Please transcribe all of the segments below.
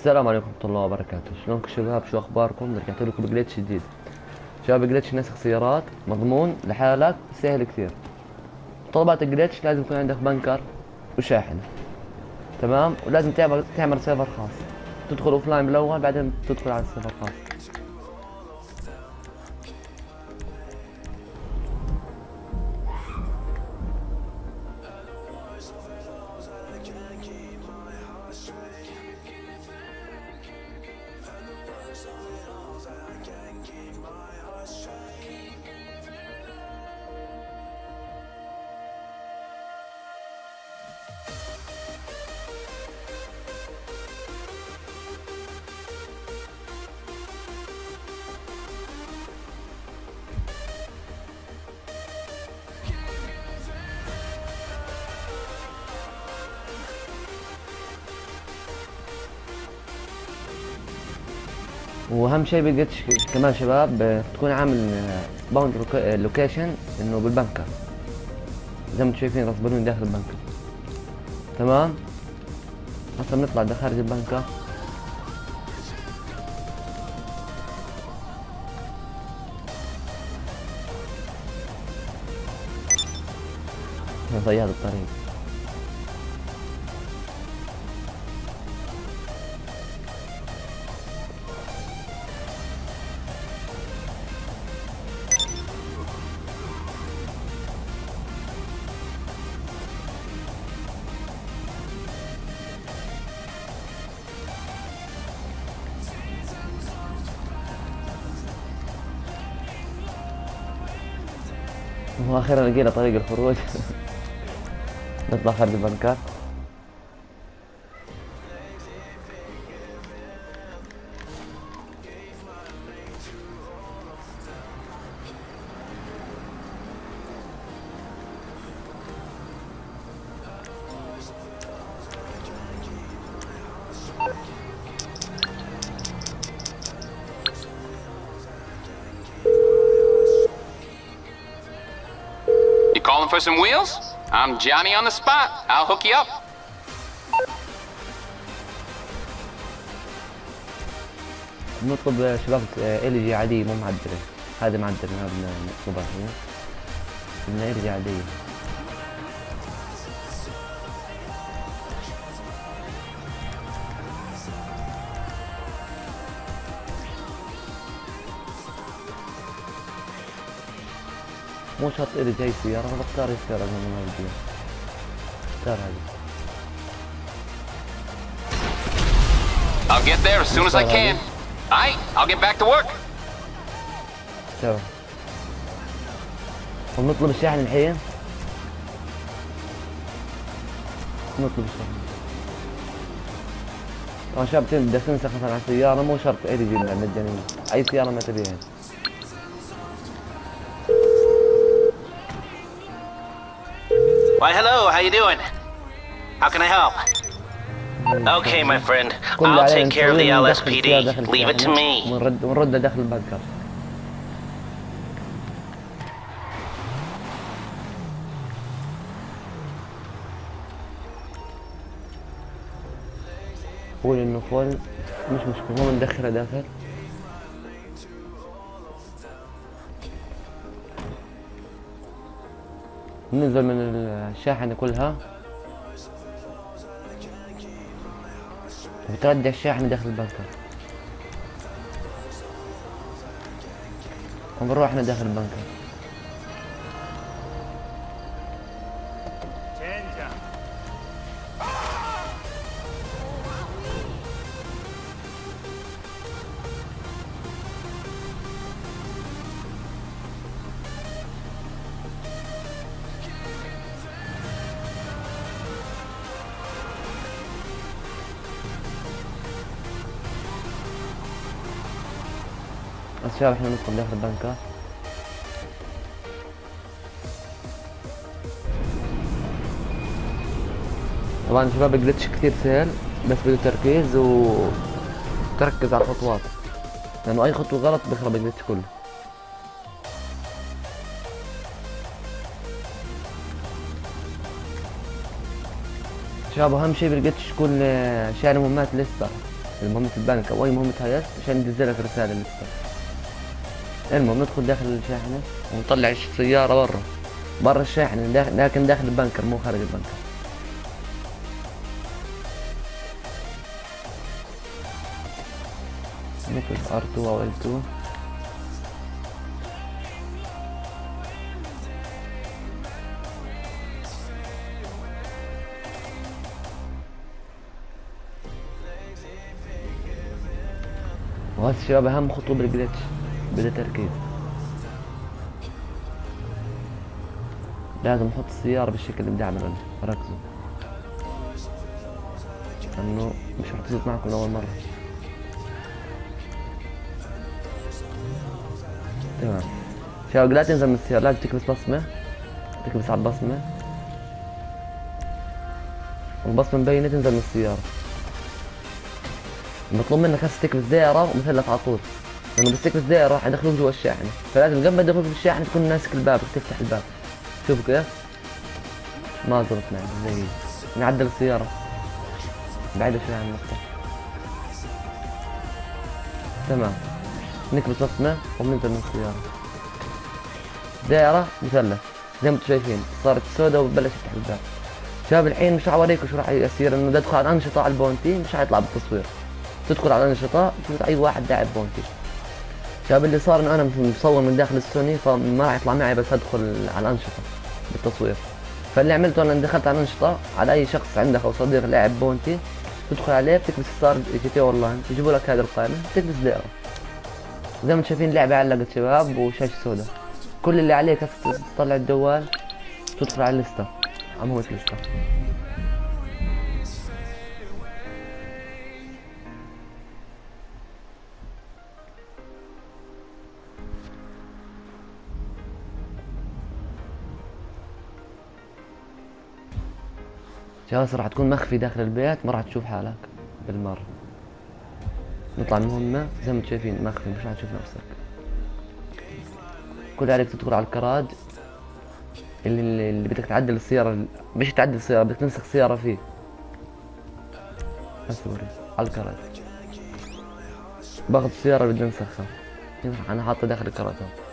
السلام عليكم ورحمة الله وبركاته. شلونكم شباب؟ شو اخباركم؟ رجعت لكم بجليتش جديد. شباب جليتش نسخ سيارات مضمون لحالك سهل كثير. طلبات الجليتش لازم يكون عندك بنكر وشاحن، تمام؟ ولازم تعمل سيرفر خاص، تدخل اوفلاين بالاول بعدين تدخل على السيرفر الخاص. واهم شيء بالجليتش كمان شباب تكون عامل باوند لوكيشن انه بالبنكر، زي ما انتم شايفين رسبانين داخل البنكر، تمام؟ هسه بنطلع ده خارج البنكر. في هذا الطريق واخيرا لقينا طريق الخروج. نطلع خارج البنكر. Calling for some wheels? I'm Johnny on the spot. I'll hook you up. نطلب شباب ال جي عادية مو معدلة، هذه معدلة هذا نطلبها هنا. بدنا ال جي عادية. مو شرط إذا جاي سيارة، أنا بختار السيارة زي ما بدي. اختار هذه. I'll get there as soon as I can. Aight, I'll get back to work. تمام. ونطلب الشاحن الحين. نطلب الشاحن. طبعا شباب بدك تنسخ مثلا على السيارة مو شرط إيه يجي لنا مجانية، أي سيارة ما تبيها. Why, hello, how you doing? How can I help? Okay, my friend, I'll take care of the LSPD. Leave it to me. ونرد داخل البنكر. قول انه فول، مش مشكلة، ما بندخلها داخل. ننزل من الشاحنة كلها وترجع الشاحنة داخل البنكر، ونروح احنا داخل البنكر. بس شباب احنا ندخل داخل البنكر. طبعا شباب الجلتش كثير سهل، بس بده تركيز وتركز على الخطوات، لانه اي خطوة غلط بيخرب الجلتش كله. شباب اهم شي بالجلتش يكون شاري مهمات لسه، المهمة البنك او اي مهمة هايات عشان ينزلك رسالة لسه. المهم ندخل داخل الشاحنة ونطلع السيارة برا الشاحنة، لكن داخل البنكر مو خارج البنكر. نكبس R2 او L2. وهذا الشباب اهم خطوة بالجليتش، بدا تركيز. لازم نحط السيارة بالشكل اللي بدي اعمله انا، ركزوا لانه مش رح تصير معكم اول مرة. تمام شباب، لا تنزل من السيارة، لازم تكبس بصمة، تكبس على البصمة والبصمة مبينة، تنزل من السيارة. المطلوب منك هسه تكبس دائرة ومثلث على طول، لأنه بس تكبس دائرة راح يدخلوك جوا الشاحنة، فلازم قبل ما يدخلوك بالشاحنة تكون ماسك الباب، تفتح الباب. شوفوا كيف؟ ما زبط معي زي نعدل السيارة بعيدة شوي عن النقطة. تمام نكبس بصمة وبننزل من السيارة، دائرة مثلث زي ما انتم شايفين، صارت سوداء وبلش يفتح الباب. شباب الحين مش راح شو راح يصير، انه بدي ادخل على الانشطة على البونتي مش حيطلع بالتصوير، تدخل على الانشطة تشوف اي واحد لاعب بونتي. شباب اللي صار انه انا مصور من داخل السوني فما راح يطلع معي، بس ادخل على الانشطة بالتصوير. فاللي عملته انا دخلت على الانشطة على اي شخص عندك او صديق لاعب بونتي، تدخل عليه بتكبس ستار GTA اونلاين، يجيبوا لك هذه القائمة تكبس دائرة زي ما انتم شايفين. اللعبة علقت شباب وشاشة سوداء. كل اللي عليك هسه تطلع الجوال تدخل على الليستة، على مهمة الليستة. شباب راح تكون مخفي داخل البيت، ما راح تشوف حالك بالمرة. نطلع المهمة زي ما انتم شايفين مخفي، مش راح تشوف نفسك. كل عليك تدخل على الكراج اللي بدك تعدل السيارة، مش تعدل السيارة، بدك تنسخ سيارة فيه. بس وري على الكراج باخذ السيارة اللي بدي انسخها، انا حاطة داخل الكراج.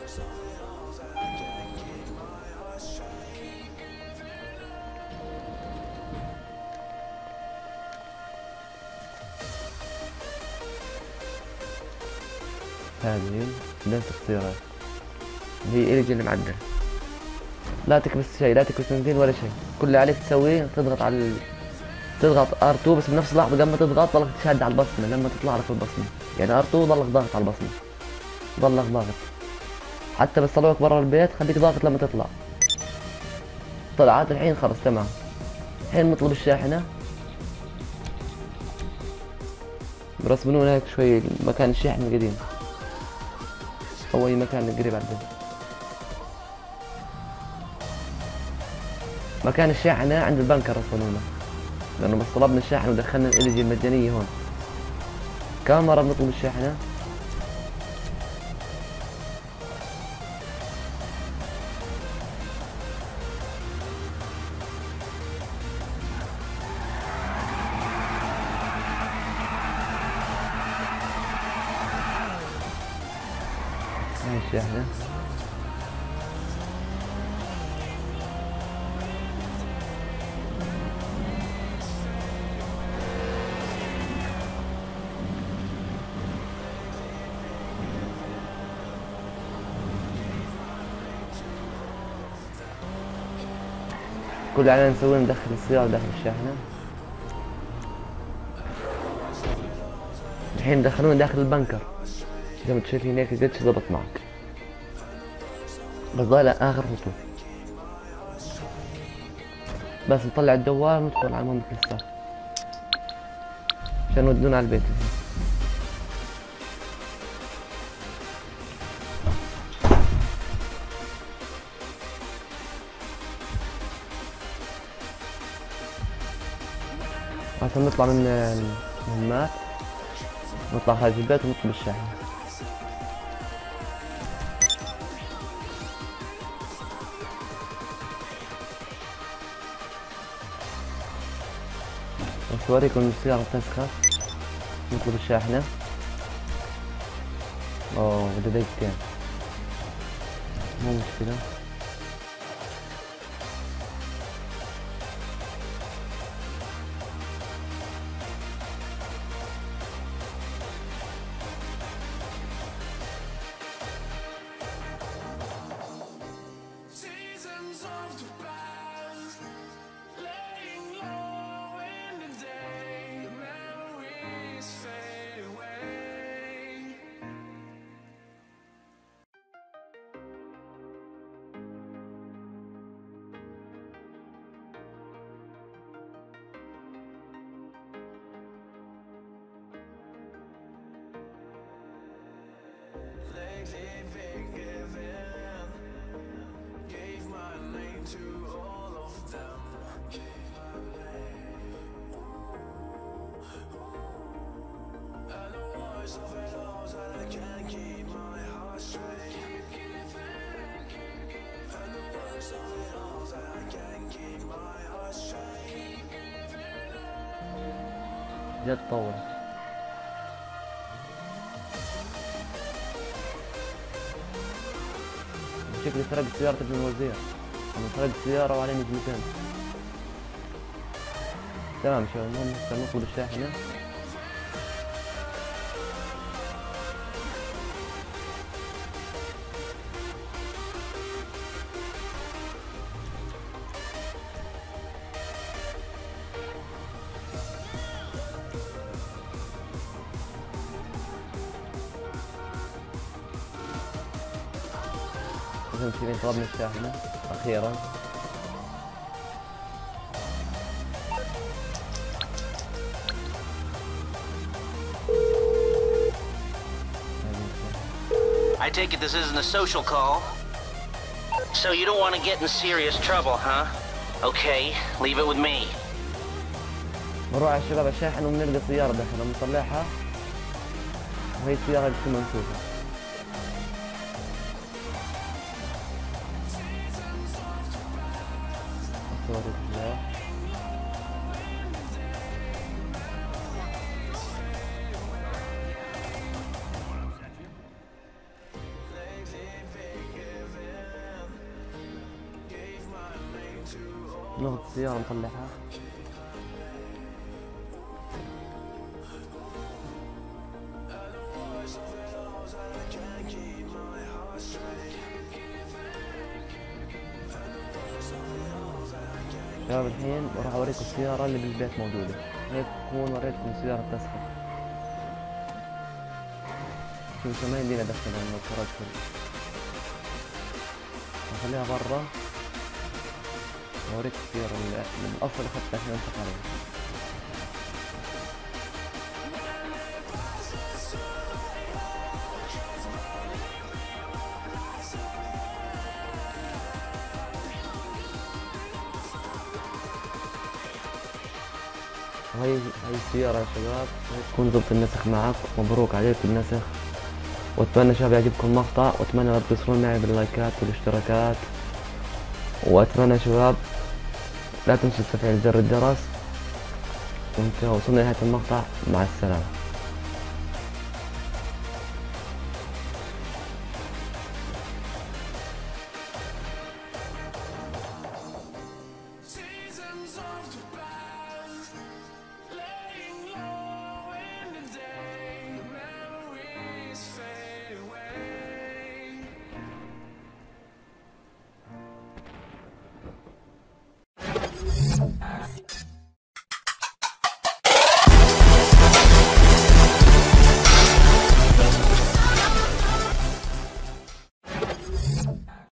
هذه ننسخ سيارات اللي هي اللي معدل. لا تكبس شيء، لا تكبس بنزين ولا شيء، كل اللي عليك تسويه تضغط على تضغط R2 بس بنفس اللحظة قبل ما تضغط ضلك تشد على البصمة لما تطلع لك البصمة، يعني R2 ضلك ضاغط على البصمة، ضلك ضاغط حتى بس طلعوك برا البيت خليك ضاغط لما تطلع. طلعت الحين خلص تمام. الحين نطلب الشاحنة، برسمون هيك شوي مكان الشاحنة القديم أو أي مكان قريب على البيت. مكان الشاحنة عند البنكر رسمونا، لأنه بس طلبنا الشاحنة ودخلنا ال LG المجانية هون. كم مرة بنطلب الشاحنة؟ هاي الشاحنة. كل اللي علينا نسويه ندخل السيارة داخل الشاحنة. الحين دخلونا داخل البنكر زي ما انتم شايفين هيك الجيتش ظبط معك، بس ضايل آخر خطوة بس نطلع الجوال وندخل على مهمة الستار عشان يودونا على البيت. عشان نطلع من المهمات نطلع خارج البيت ونطلب الشاحنة. بس اوريكم السيارة تسخن نطلب الشاحنة. اوه بدي دقيقتين، مو مشكلة. جد طول. شكلي سرقت سيارة ابن الوزير. أنا سرقت سيارة وعلي نجمتين. تمام شباب، المهم هسه نطلب الشاحنة. كذا طلبنا الشاحنة أخيرا. I take it this isn't a social call? So you don't want to get in serious trouble, huh? Okay, leave it with me. بنروح على الشباب الشاحن وبنلقى سيارة داخلها بنطلعها، وهي السيارة اللي كنا نشوفها. ناخذ السيارة نطلعها. شباب الحين راح اوريكم السيارة اللي بالبيت موجودة. هيك تكون وريتكم سيارة تسخن. شوفوا ما يمدينا ادخلها لانه الكرات كله. نخليها برا. اوريك السيارة اللي بالاصل اخذتها عشان انتقل عليها. هاي السيارة يا شباب، تكون ضبط النسخ معك. مبروك عليكم النسخ، واتمنى شباب يعجبكم المقطع، واتمنى لا تقصرون معي باللايكات والاشتراكات، واتمنى شباب لا تنسوا تفعيل زر الجرس. وانتهى وصلنا لنهاية المقطع، مع السلامة.